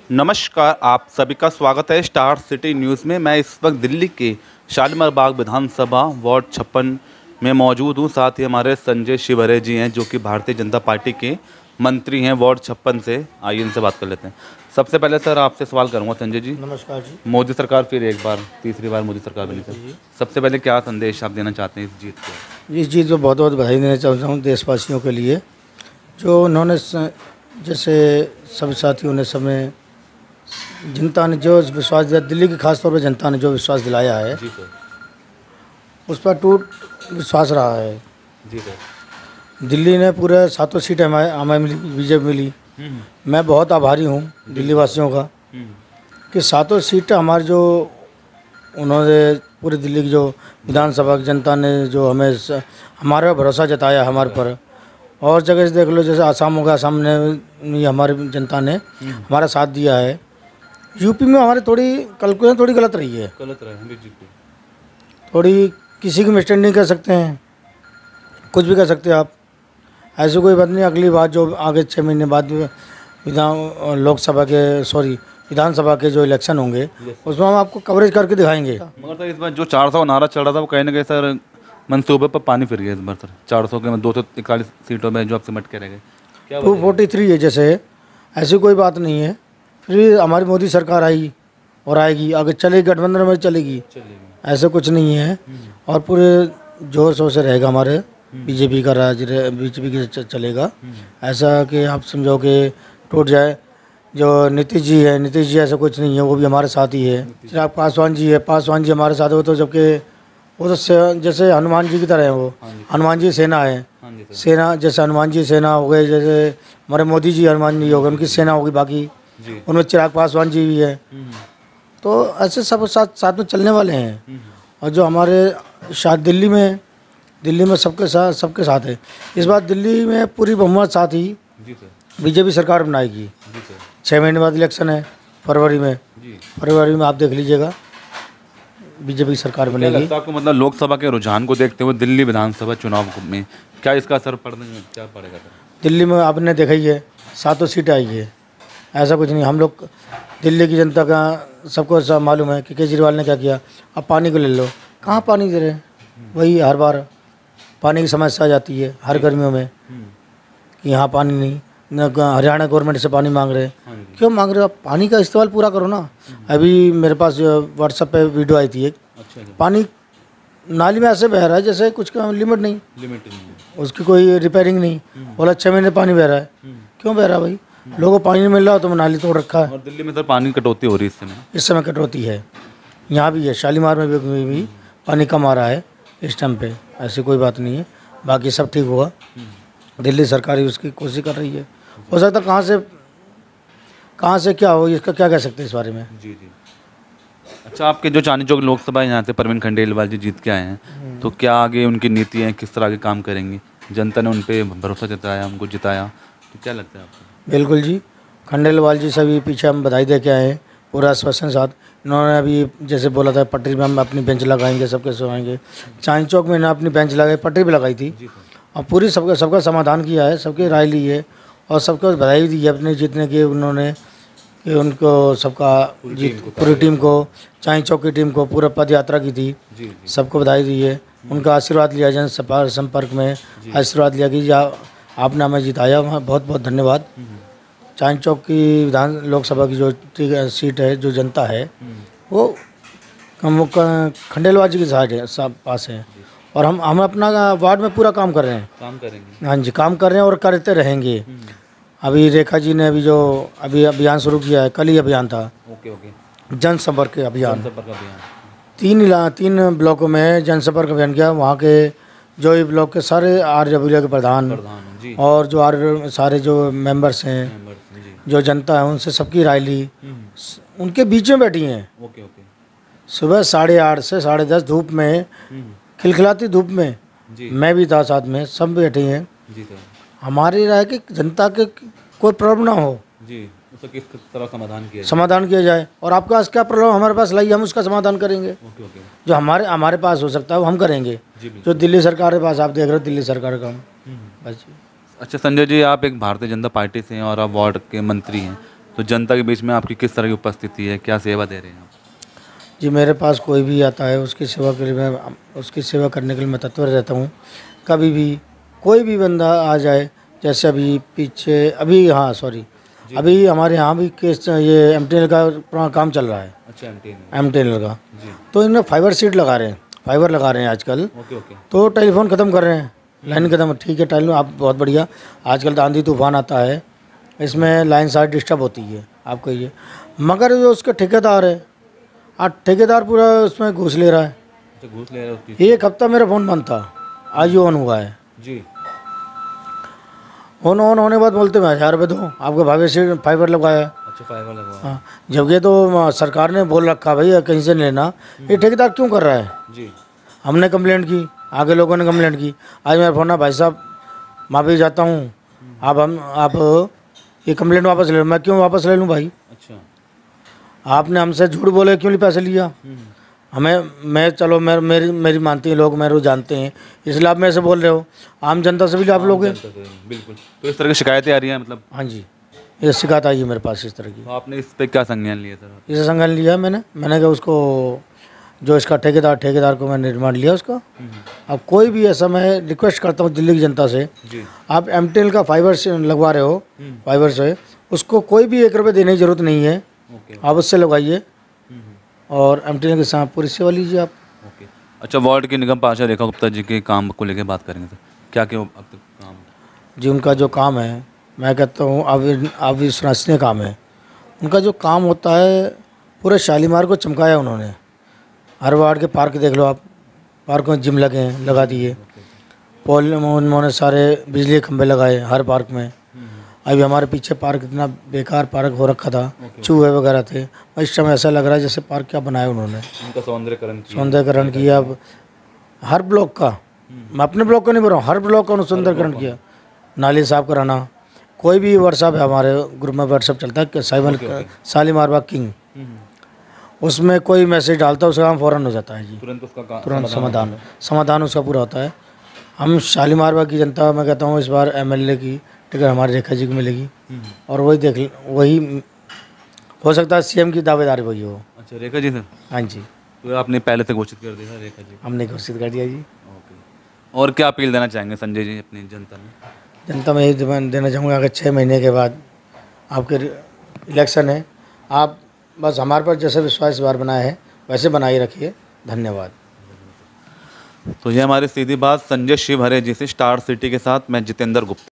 नमस्कार, आप सभी का स्वागत है स्टार सिटी न्यूज़ में। मैं इस वक्त दिल्ली के शालीमार बाग विधानसभा वार्ड 56 में मौजूद हूँ। साथ ही हमारे संजय शिवहरे जी हैं जो कि भारतीय जनता पार्टी के मंत्री हैं वार्ड 56 से। आइए इनसे बात कर लेते हैं। सबसे पहले सर आपसे सवाल करूँगा संजय जी। नमस्कार जी। मोदी सरकार फिर एक बार तीसरी बार मोदी सरकार बनी सर, सबसे पहले क्या संदेश आप देना चाहते हैं इस जीत को? इस जीत को बहुत बहुत बधाई देना चाहता हूँ देशवासियों के लिए, जो उन्होंने जैसे सब साथियों ने समय जनता ने जो विश्वास दिया, दिल्ली की खासतौर पर जनता ने जो विश्वास दिलाया है जी सर। उस पर टूट विश्वास रहा है। जी सर। दिल्ली ने पूरे 7 सीटें हमें मिली, बीजेपी मिली। मैं बहुत आभारी हूँ दिल्ली वासियों का कि 7 सीटें हमारी जो उन्होंने पूरी दिल्ली की जो विधानसभा की जनता ने जो हमें हमारे पर भरोसा जताया हमारे पर, और जगह से देख लो जैसे आसाम हो गया, आसाम ने हमारी जनता ने हमारा साथ दिया है। यूपी में हमारी थोड़ी कैलकुलेशन थोड़ी गलत रही है, थोड़ी किसी की मिस्टेक नहीं कर सकते हैं, कुछ भी कर सकते हैं आप, ऐसी कोई बात नहीं। अगली बात जो आगे 6 महीने बाद विधानसभा के जो इलेक्शन होंगे उसमें हम आपको कवरेज करके दिखाएंगे। मगर सर इस बार जो 400 नारा चल रहा था वो कहीं ना कहीं सर मंसूबे पर पानी फिर गया इस बार सर। 400 के 241 सीटों में जो आप सिमट के रह गए, क्या 243 है जैसे, ऐसी कोई बात नहीं है। फिर हमारी मोदी सरकार आई और आएगी, आगे चलेगी, गठबंधन में चलेगी, ऐसा कुछ नहीं है। और पूरे जोर शोर से रहेगा हमारे बीजेपी का राज, बीजेपी की चलेगा। ऐसा कि आप समझो कि टूट जाए। जो नीतीश जी है, नीतीश जी ऐसा कुछ नहीं है, वो भी हमारे साथ ही है। चिराग पासवान जी है, पासवान जी हमारे साथ है। वो तो जबकि वो तो जैसे हनुमान जी की तरह है, वो हनुमान जी सेना है। सेना जैसे हनुमान जी सेना हो गए, जैसे हमारे मोदी जी हनुमान जी हो गए, उनकी सेना होगी। बाकी उनमें चिराग पासवान जी भी है। तो ऐसे सब साथ में चलने वाले हैं। और जो हमारे साथ दिल्ली में सबके साथ है। इस बार दिल्ली में पूरी बहुमत साथ ही बीजेपी सरकार बनाएगी। 6 महीने बाद इलेक्शन है फरवरी में। फरवरी में आप देख लीजिएगा बीजेपी की सरकार बनेगी। आपको मतलब लोकसभा के रुझान को देखते हुए दिल्ली विधानसभा चुनाव में क्या इसका असर क्या पड़ेगा? दिल्ली में आपने देखा ही है 7 सीटें आई है, ऐसा कुछ नहीं। हम लोग दिल्ली की जनता का सबको सब मालूम है कि केजरीवाल ने क्या किया। अब पानी को ले लो, कहाँ पानी दे रहे हैं, वही हर बार पानी की समस्या आ जाती है हर गर्मियों में कि यहाँ पानी नहीं। हरियाणा गवर्नमेंट से पानी मांग रहे हैं, क्यों मांग रहे हो? आप पानी का इस्तेमाल पूरा करो ना। अभी मेरे पास व्हाट्सएप पे वीडियो आई थी एक, पानी नाली में ऐसे बह रहा है जैसे कुछ का लिमिट नहीं, उसकी कोई रिपेयरिंग नहीं। बोला 6 महीने पानी बह रहा है, क्यों बह रहा है भाई? लोगों को पानी नहीं मिल रहा तो नाली तोड़ रखा है। और दिल्ली में सर पानी कटौती हो रही है इस समय कटौती है, यहाँ भी है, शालीमार में भी पानी कम आ रहा है इस टाइम पे। ऐसी कोई बात नहीं है, बाकी सब ठीक होगा। दिल्ली सरकार ही उसकी कोशिश कर रही है। हो सकता कहाँ से क्या हो, इसका क्या कह सकते हैं इस बारे में। जी। अच्छा, आपके जो चांदनी चौक लोकसभा यहाँ से परवीन खंडेलवाल जी जीत के आए हैं, तो क्या आगे उनकी नीति है, किस तरह के काम करेंगे? जनता ने उन पर भरोसा जताया, उनको जिताया, तो क्या लगता है आपको? बिल्कुल जी, खंडेलवाल जी सभी पीछे हम बधाई दे के आए हैं पूरा आश्वासन साथ। इन्होंने अभी जैसे बोला था पटरी में हम अपनी बेंच लगाएंगे, सबके सोएंगे। चांदनी चौक में इन्होंने अपनी बेंच लगाई, पटरी भी लगाई थी और पूरी सबका समाधान किया है, सबकी राय ली है और सबको बधाई दी है अपने जीतने की। उन्होंने कि उनको सबका पूरी टीम को, चांदनी चौक की टीम को पूरा पद यात्रा की थी, सबको बधाई दी है। उनका आशीर्वाद लिया, जन संपर्क में आशीर्वाद लिया कि आपने हमें जिताया, वहाँ बहुत बहुत धन्यवाद। चांदनी चौक की लोकसभा की जो सीट है, जो जनता है वो खंडेलवाल जी की साइड है, पास है। और हम अपना वार्ड में पूरा काम कर रहे हैं, काम करेंगे। हाँ जी, काम कर रहे हैं और करते रहेंगे। अभी रेखा जी ने अभी अभियान शुरू किया है, कल ही अभियान था। ओके। जनसंपर्क अभियान 3 ब्लॉकों में जनसंपर्क अभियान किया। वहाँ के जो ये ब्लॉक के सारे RW के प्रधान और जो सारे जो मेंबर्स हैं, जो जनता है, उनसे सबकी राय ली। उनके बीच में बैठी हैं। सुबह 8:30 से 10:30 धूप में, खिलखिलाती धूप में, मैं भी था साथ में, सब बैठे हैं। हमारी राय कि जनता के कोई प्रॉब्लम ना हो, तो किस तरह समाधान किया जाए। और आपके पास क्या प्रॉब्लम हमारे पास लाइए, हम उसका समाधान करेंगे। जो हमारे पास हो सकता है वो हम करेंगे। जो दिल्ली सरकार के पास आप देख रहे हो, दिल्ली सरकार का बस। अच्छा संजय जी, आप एक भारतीय जनता पार्टी से हैं और आप वार्ड के मंत्री हैं, तो जनता के बीच में आपकी किस तरह की उपस्थिति है, क्या सेवा दे रहे हैं आप? जी मेरे पास कोई भी आता है उसकी सेवा के लिए मैं उसकी सेवा करने के लिए मैं तत्पर रहता हूँ। कभी भी कोई भी बंदा आ जाए, जैसे अभी पीछे अभी हाँ सॉरी अभी हमारे यहाँ भी केस ये एमटीएनएल का पुराना काम चल रहा है। अच्छा, एमटीएनएल का जी। तो इनमें फाइबर सीट लगा रहे हैं, फाइबर लगा रहे हैं आजकल। Okay okay. तो टेलीफोन ख़त्म कर रहे हैं, लाइन ख़त्म। ठीक है टेलीफोन आप बहुत बढ़िया। आजकल तो आंधी तूफान आता है, इसमें लाइन सारी डिस्टर्ब होती है आप कहिए। मगर जो उसके ठेकेदार है, ठेकेदार पूरा उसमें घूस ले रहा है। अच्छा, घूस ले रहे हो उसकी? एक हफ्ता मेरा फ़ोन बंद था, आज ही ऑन हुआ है। जी। ऑन होने के बाद बोलते हैं 1000 रुपये दो, आपके भाई से फाइबर लगवाया है। अच्छा, फाइबर लगवा। हाँ, जब ये तो सरकार ने बोल रखा भाई कहीं से नहीं लेना, ये ठेकेदार क्यों कर रहा है? जी। हमने कंप्लेंट की, आगे लोगों ने कंप्लेंट की। आज मेरा फ़ोन है, भाई साहब माफ़ी चाहता हूँ, आप ये कंप्लेंट वापस ले लो। मैं क्यों वापस ले लूँ भाई? अच्छा। आपने हमसे झूठ बोले, क्यों नहीं पैसे लिया? मैं चलो मेरी मानती है, लोग मेरे को जानते हैं, इसलिए आप मेरे से बोल रहे हो। आम जनता से भी आप लोग हैं। बिल्कुल। तो इस तरह की शिकायतें आ रही हैं मतलब? हाँ जी, ये शिकायत आई है मेरे पास इस तरह की। तो आपने इस पे क्या संज्ञान लिया सर? इसे संज्ञान लिया है मैंने कहा उसको, जो इसका ठेकेदार को मैंने रिमांड लिया उसका। अब कोई भी ऐसा, मैं रिक्वेस्ट करता हूँ दिल्ली की जनता से, जी। आप एमटीएनएल का फाइबर से लगवा रहे हो, फाइबर से उसको कोई भी 1 रुपये देने की ज़रूरत नहीं है। ओके। आप उससे लगवाइए और एमटीएनएल के साथ पूरी सेवा लीजिए आप। ओके। अच्छा, वार्ड के निगम पार्षद रेखा गुप्ता जी के काम को लेकर बात करेंगे सर, क्या क्या अब तक काम? जी उनका जो काम है, मैं कहता हूँ अविश्वसनीय काम है। उनका जो काम होता है, पूरे शालीमार को चमकाया उन्होंने। हर वार्ड के पार्क देख लो आप, पार्कों में जिम लगे हैं, लगा दिए। पोल उन्होंने सारे बिजली के खंभे लगाए हर पार्क में। अभी हमारे पीछे पार्क इतना बेकार पार्क हो रखा था, चूहे वगैरह थे। इस समय ऐसा लग रहा है जैसे पार्क क्या बनाया उन्होंने, उनका सौंदर्यकरण किया। अब हर ब्लॉक का, मैं अपने ब्लॉक का नहीं बोल रहा हूँ, हर ब्लॉक का सौंदर्यकरण किया। नाली साफ कराना, कोई भी व्हाट्सअप है हमारे ग्रुप में, व्हाट्सअप चलता है शालीमार बाग किंग, उसमें कोई मैसेज डालता है उसका काम फ़ौरन हो जाता है जी, तुरंत समाधान उसका पूरा होता है। हम शालीमार बाग की जनता, मैं कहता हूँ इस बार एमएलए की टिकट हमारी रेखा जी को मिलेगी, और वही हो सकता है सीएम की दावेदारी वही हो। अच्छा, रेखा जी सर? हाँ जी। तो आपने पहले से घोषित कर दिया रेखा जी? हमने घोषित कर दिया जी। ओके। और क्या अपील देना चाहेंगे संजय जी अपनी जनता में? जनता में यही देना चाहूँगा, अगर 6 महीने के बाद आपके इलेक्शन है, आप बस हमारे पर जैसे विश्वास इस बार बनाया है वैसे बनाए रखिए। धन्यवाद। तो ये हमारी सीधी बात संजय शिवहरे जी से, स्टार सिटी के साथ मैं जितेंद्र गुप्ता।